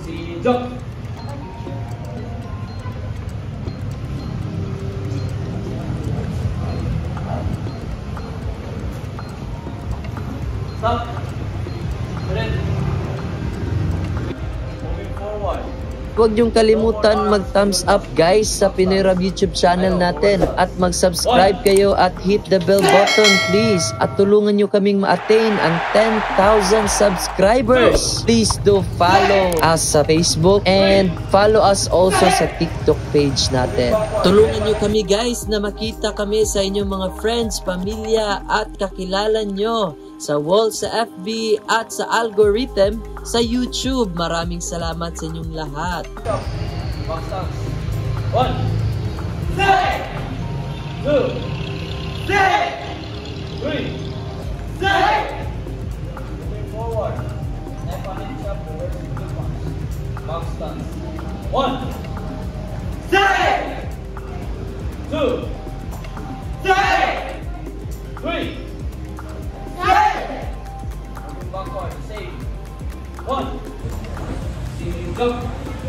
Si Jock. Stop. Ready. Moving forward. Huwag niyong kalimutan mag-thumbs up guys sa Pinoy Rab YouTube channel natin at mag-subscribe kayo at hit the bell button please at tulungan niyo kaming ma-attain ang 10,000 subscribers. Please do follow us sa Facebook and follow us also sa TikTok page natin. Tulungan niyo kami guys na makita kami sa inyong mga friends, pamilya at kakilala niyo sa wall sa FB at sa algorithm sa YouTube. Maraming salamat sa inyong lahat. Box stance. 1, 2, 3. Moving forward. Left hand and chop, reverse single punch. Box stance. 1, 2, 3. Moving backward, same. 1. See jump.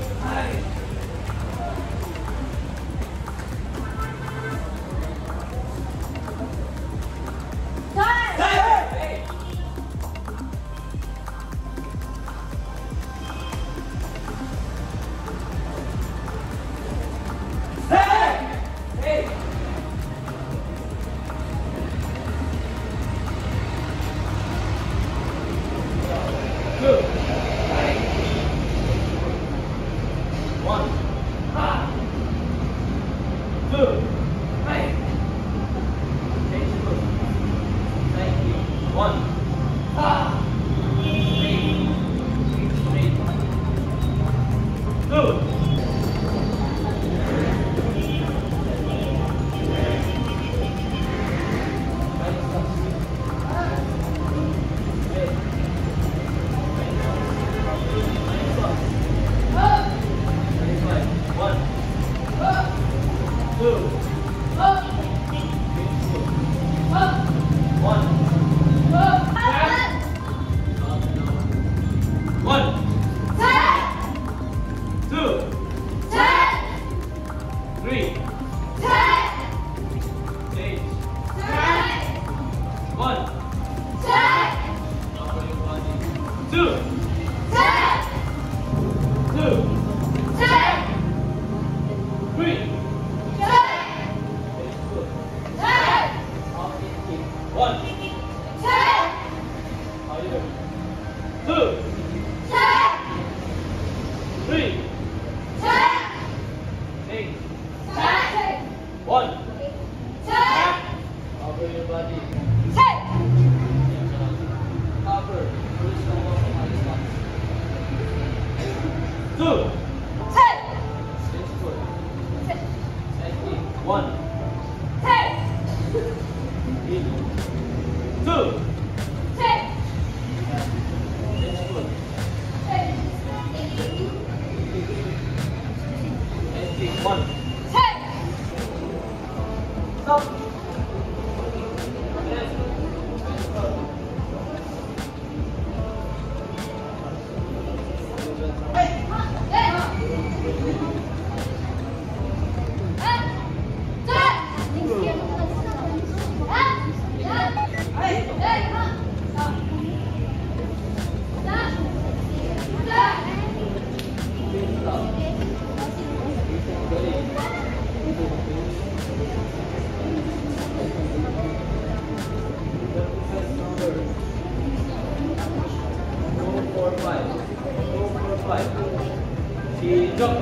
Si Jock.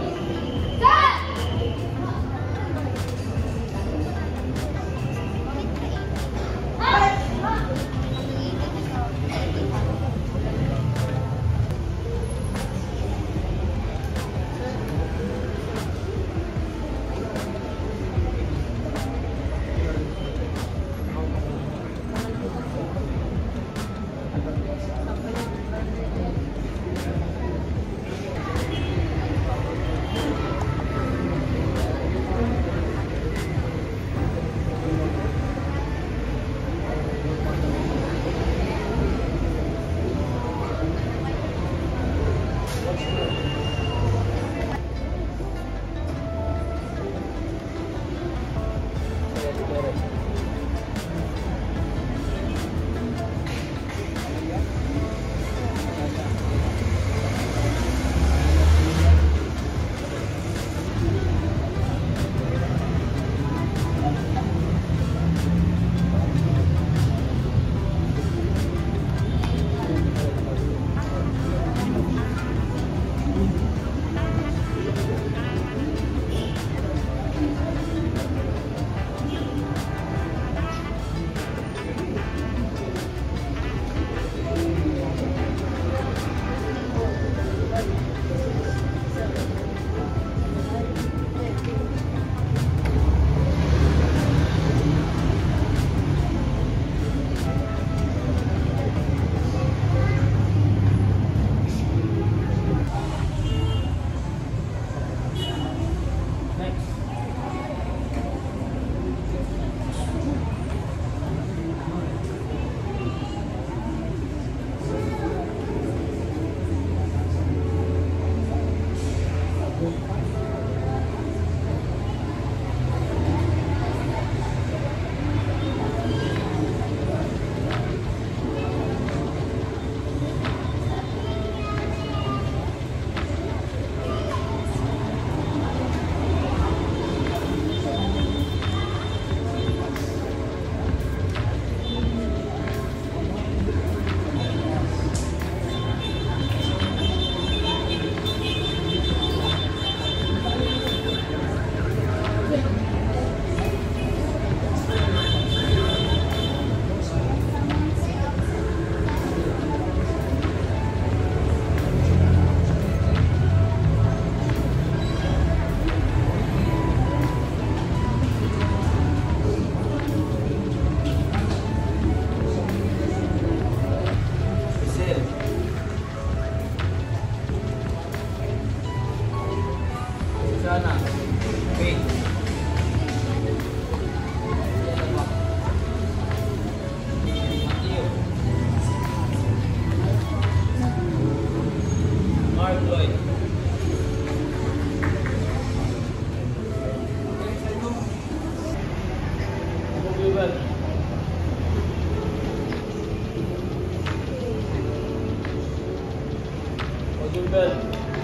Hold your belt.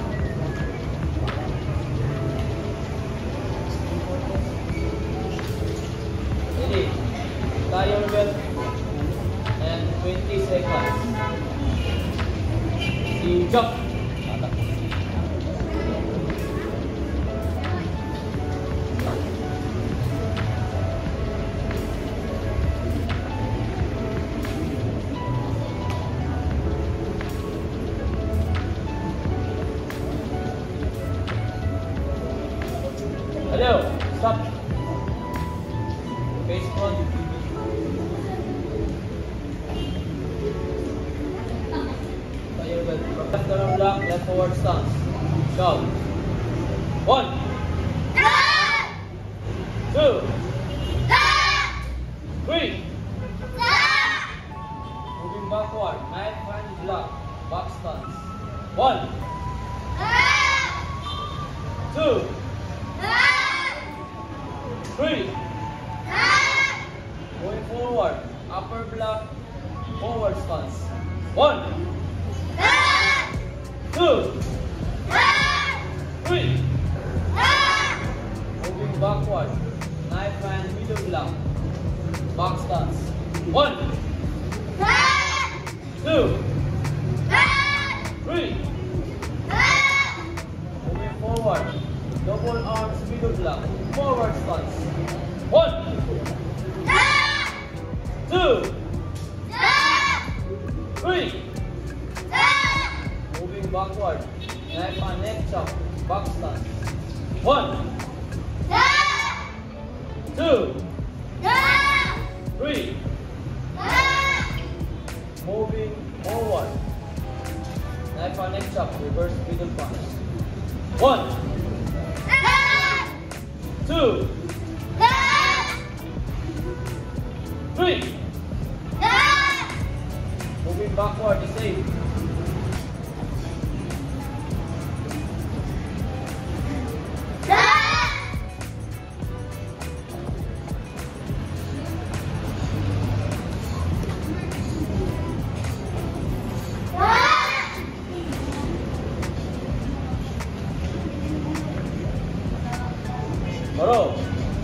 Ready? Tie your belt. And 20 seconds. See, jump. Hello, stop. Face front. Fire belt. Left arm block, left forward stance. Go. 1, 2, 3. Moving backward. Knife hand block. Back stance. 1, 2, 3. Going forward. Upper block. Forward stance. 1, 2, 3. Moving backward. Knife hand middle block. Back stance. 1, 2, 3. Moving forward. Double arms middle block. Forward stance. 1, 2, 3. Moving backward. Knife and neck chop. Back stance. 1, 2, 3. Moving forward. Knife and neck chop. Reverse middle punch. 1, 2, 3. Moving backward the same. Bro.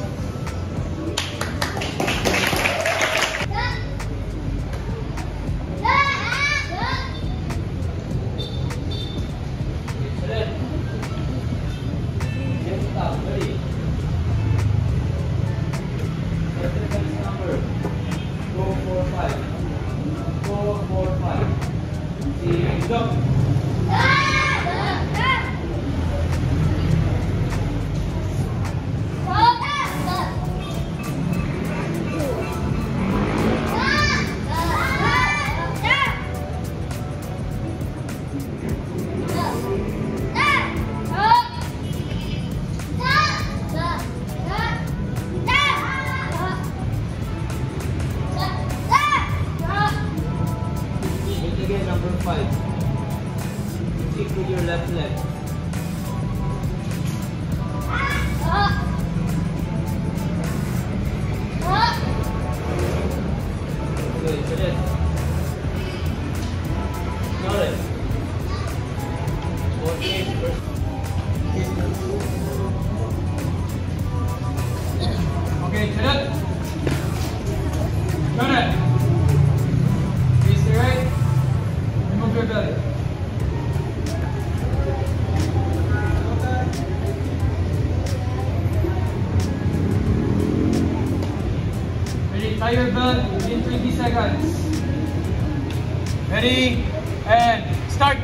Again, number 5. Kick with your left leg. Okay, so this. Got it. 48 first. Okay, to that. Got it. Face the right. Remove your belly. Ready, tie your belt in 20 seconds. Ready, and start.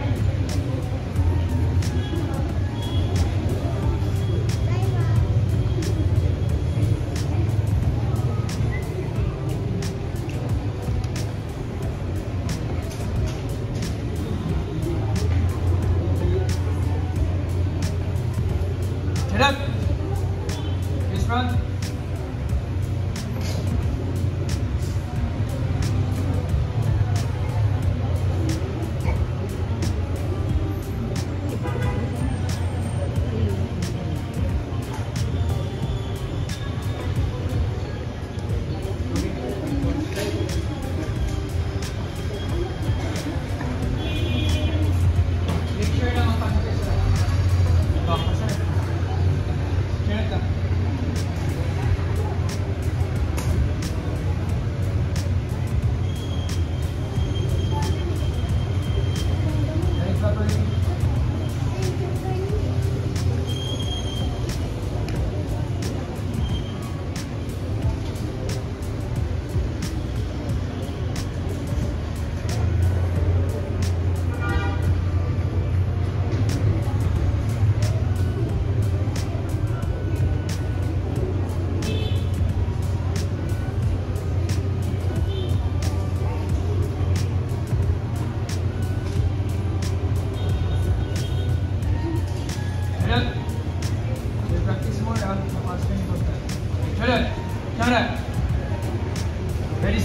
Head up. Face front.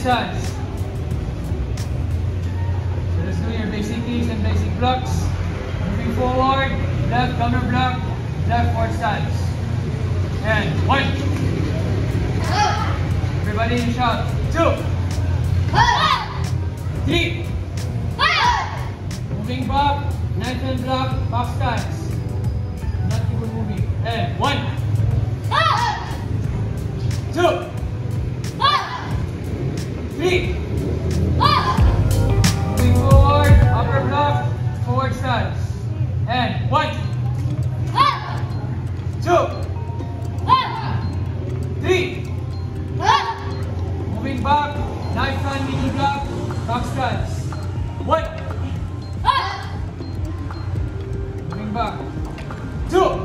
stance. So let's do your basic kicks and basic blocks. Moving forward, left counter block, left forward stance. And 1. Everybody shout. 2. 3. Moving back, knife and block, back stance. Not even moving. And 1. 2. 3. Moving forward, upper block, forward stance. And 1. 2. 3. Moving back, knife hand, middle block, back stance. 1. Moving back. 2.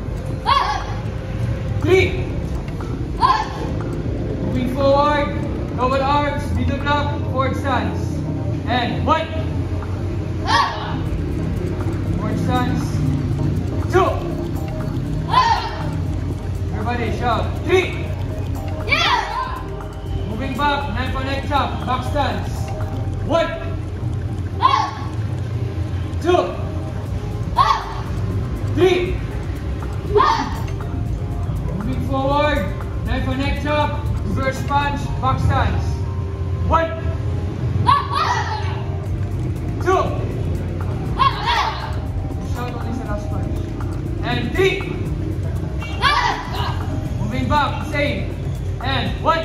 3. Moving forward, double arms, middle block, forward stance. And 1. Forward stance. 2. Everybody shout. 3. Moving back, knife on neck chop, back stance. 1. 2. 3. Moving forward, knife on neck chop, reverse punch, back stance. 1. 2. Shout only sa last punch. And 3. Moving back, same. And 1.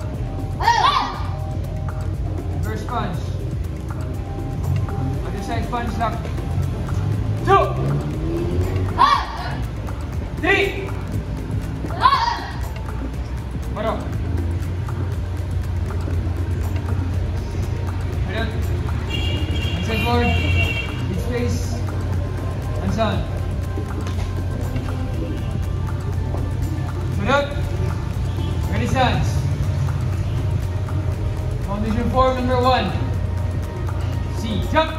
Reverse punch. Other side punch lock. 2. 3. Baro. Ayan. Inside forward. Big space. Hands on. Sunod. Ready stance. Foundation form number 1. C. Jump.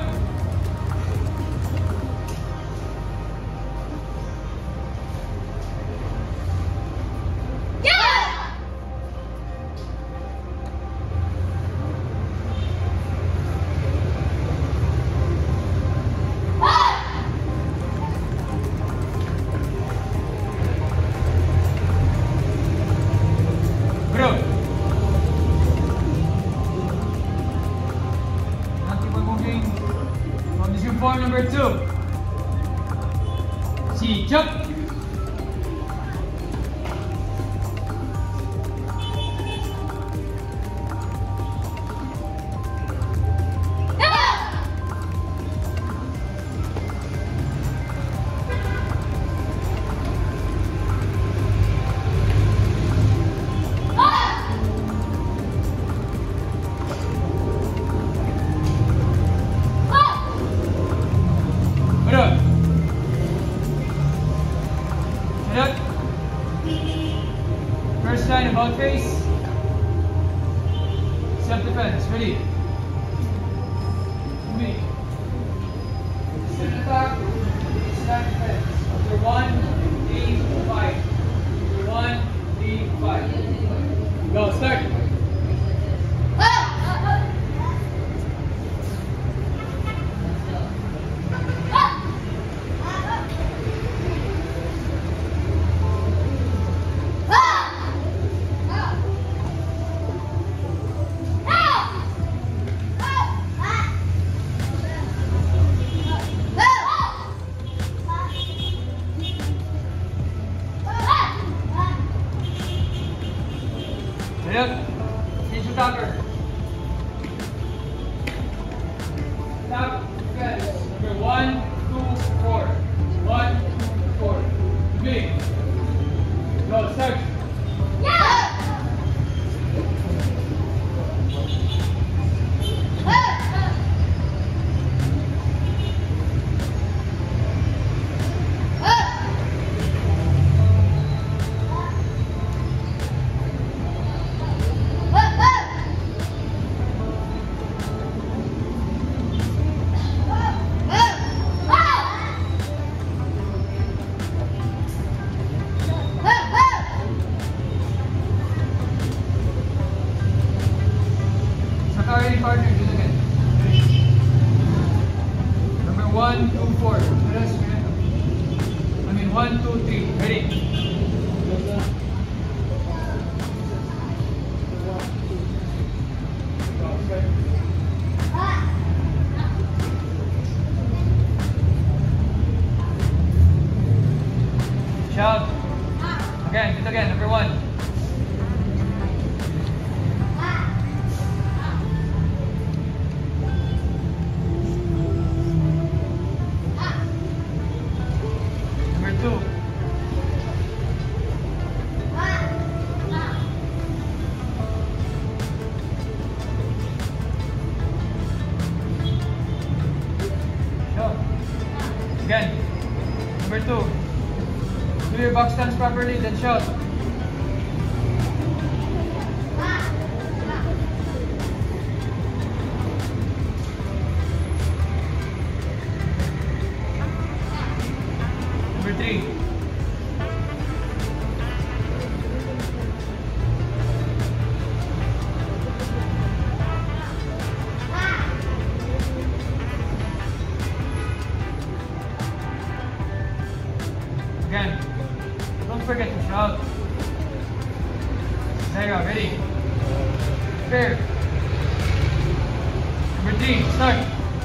Form number 2. C. Jump. First line about face. Self-defense. Ready? Moving. Step attack. Stand defense. After 1, 3, 5. After 1, 3, 5. Go. Start. I mean, 1, 2, 3. Ready? Shout. Again, do it again. Number 1. Number 2. Shout. Again. Number 2. Do your box stance properly, then shout. Number 3. Again. Don't forget to shout. There you go, ready? Fair. Number 3, start.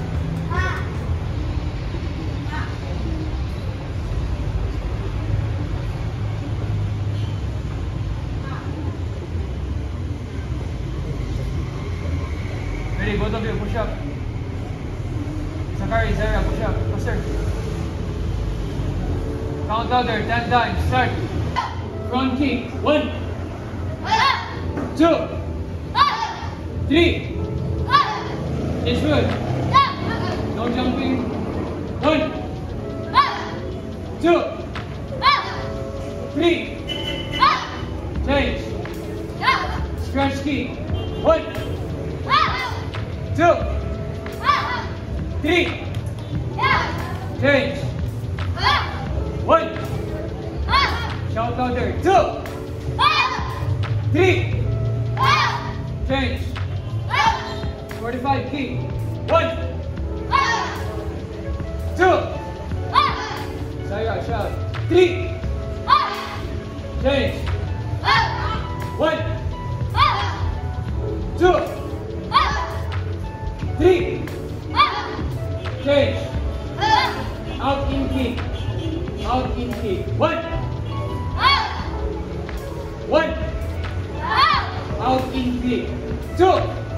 Ready, both of you, push up. Sakari, Zara, push up. Faster. Count louder, 10 times. Start. Front kick. 1, 2, 3. It's good. No jumping. 1, 2, 3. Change. Scratch kick. 1, 2, 3. Change. 1. Shout louder. 2, 3. Change. 45 kick. 1, 2. Saya, shout. 3. Change. 1, 2, 3. Change. Out in kick. Out in kick. 1. 1. Out in kick. 2.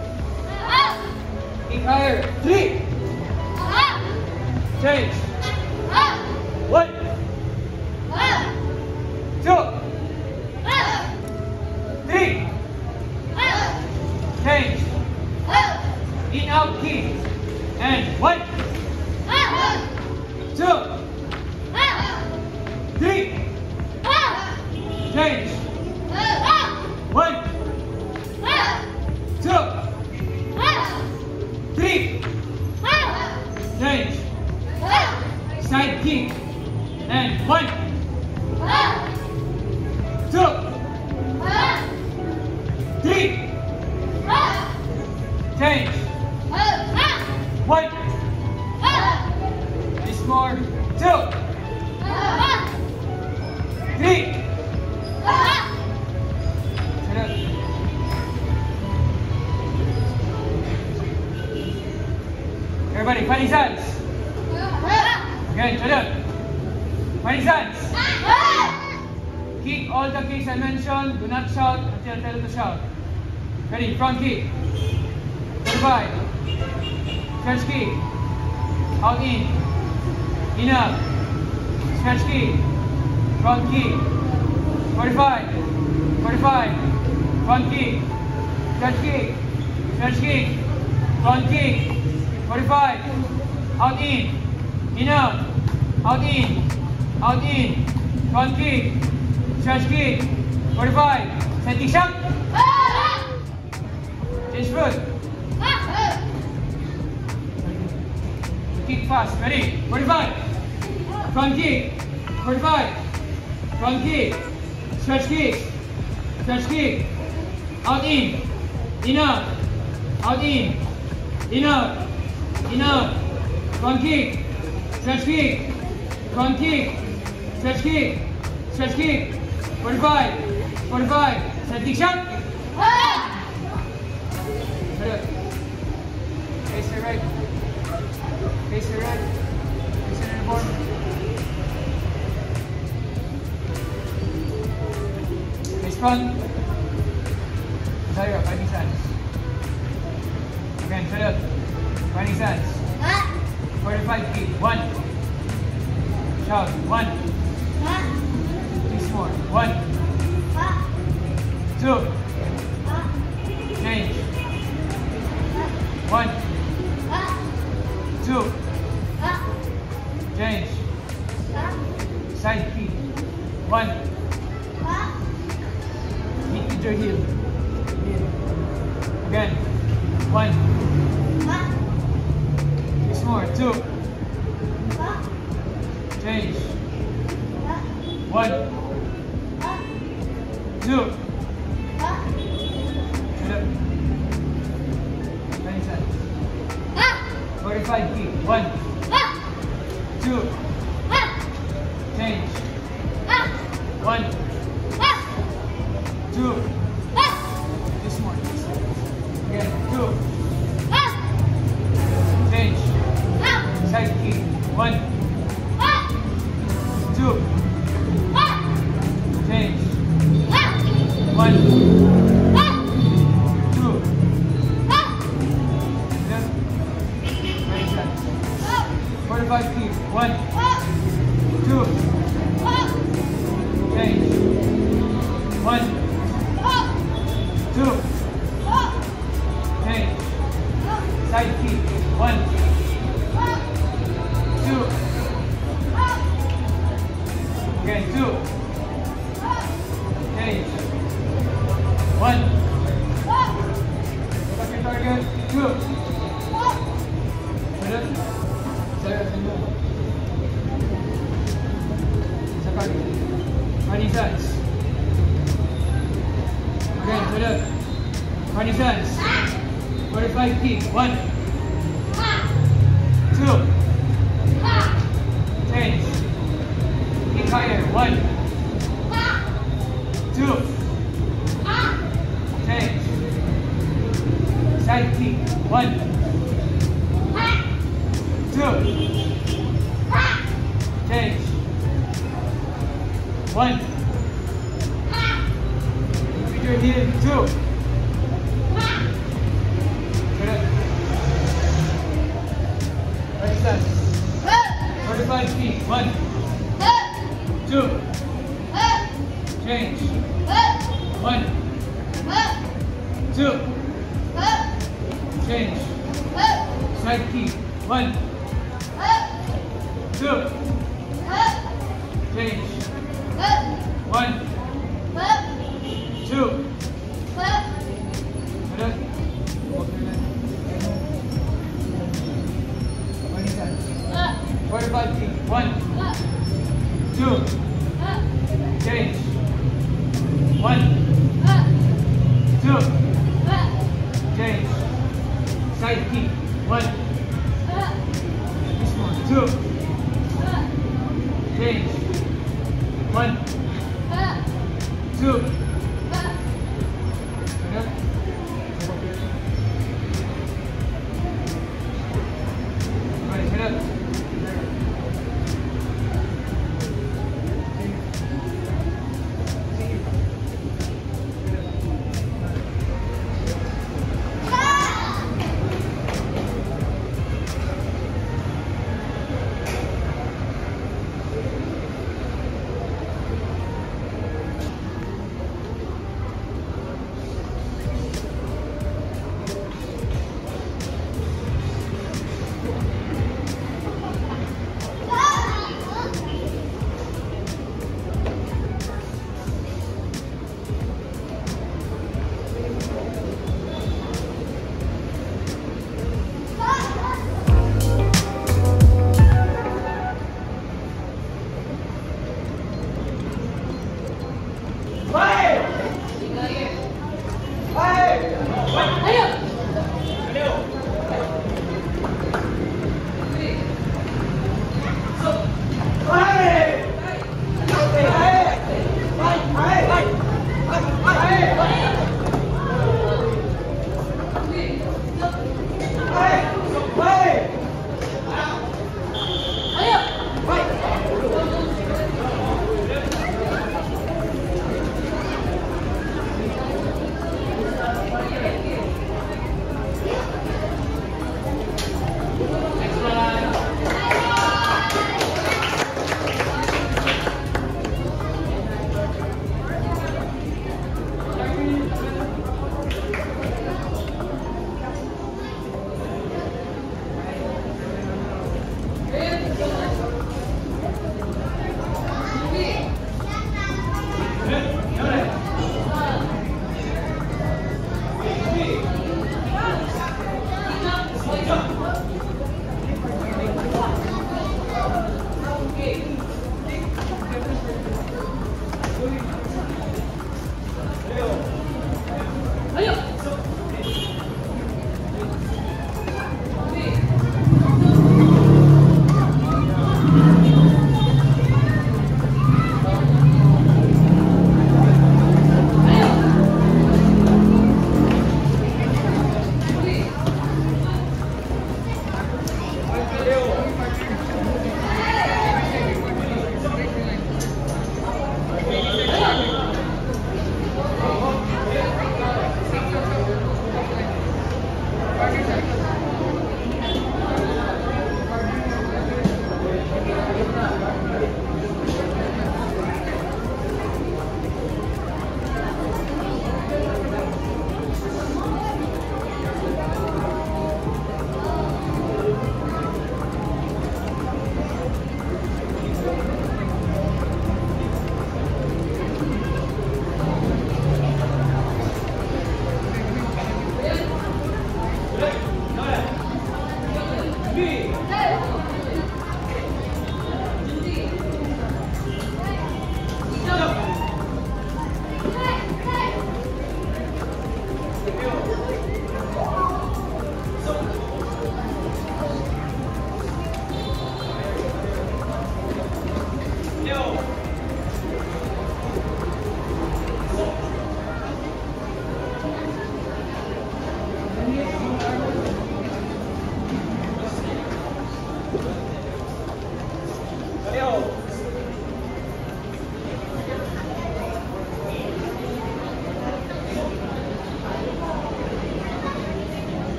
Kick higher. 3. Change. 1, 2, 3. Change. In out kick. And 1, 2, 3. Change. 1, 2, 3. Change. Side kick. And 1, 2, 3. Change. 1. This more. 2, 3. Everybody, fighting stance. Again, shut up. Fighting stance. Kick all the kicks I mentioned. Do not shout until I tell you to shout. Ready, front kick. 45. Stretch kick. Out in. In up. Stretch kick. Front kick. 45. 45. Front kick. Stretch kick. Stretch kick. Front kick. 45. Out in. In out. Out in. Out in. Front kick. Stretch kick. 45. Setting shot. Change foot. Kick fast. Ready? 45. Front kick. 45. Front kick. Stretch kick. Stretch kick. Out in. In out. Out in. In out. In out. Front kick. Stretch kick. Front kick. Stretch kick. Stretch kick. 45. 45. Stretch kick shot. Good. Face the right. Face the right. Face the board. Face front. Sorry, fighting stance. Again, shut up. Fighting stance. 45 feet. 1. Shout. 1. 6 more. 1. 2. Change. 1. 2. Change. Side kick. 1. Hit with your heel. Again. 1. 6 more. 2. Change. 1. 2. Shut up. 20 seconds. 45 feet. 1. 2. Change. 1. 2. This more. Again. 2. Change. Side kick. 1. 2. Change. 1. 2. Yep. 20 seconds. 45 feet. 1. 2. Change. 1. 2. Change. Side kick. 1. 2. Again. 2. Change. 1. Look at your target. 2. Set up. Sa target. Fighting stance. Again, set up. Fighting stance. 45 feet. 1. 2. Change. Kick higher. 1. 2. Change. Side kick. 1. 2. Change. 1. With your heel. 2. Good up. Right stance. 45 feet. 1. 2. Change. 1. 2. Change. Side kick. 1. 2. Change. 1. 2. Good up. Walk your leg. 20 seconds. 45 feet. 1. 2. Change. 1. 2. Change. Side kick. 1. This one. 2. Change. 1. 2. Good up. Right, head up.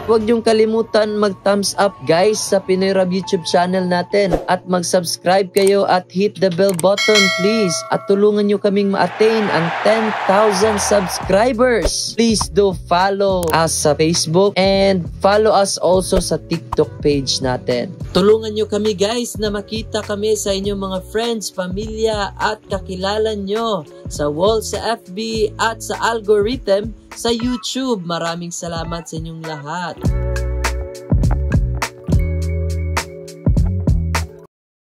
huwag niyong kalimutan mag-thumbs up guys sa Pinoy Rab YouTube channel natin at mag-subscribe kayo at hit the bell button please at tulungan niyo kaming ma-attain ang 10,000 subscribers. Please do follow us sa Facebook and follow us also sa TikTok page natin. Tulungan niyo kami guys na makita kami sa inyong mga friends, pamilya at kakilala nyo sa wall sa FB at sa algorithm sa YouTube. Maraming salamat sa inyong lahat.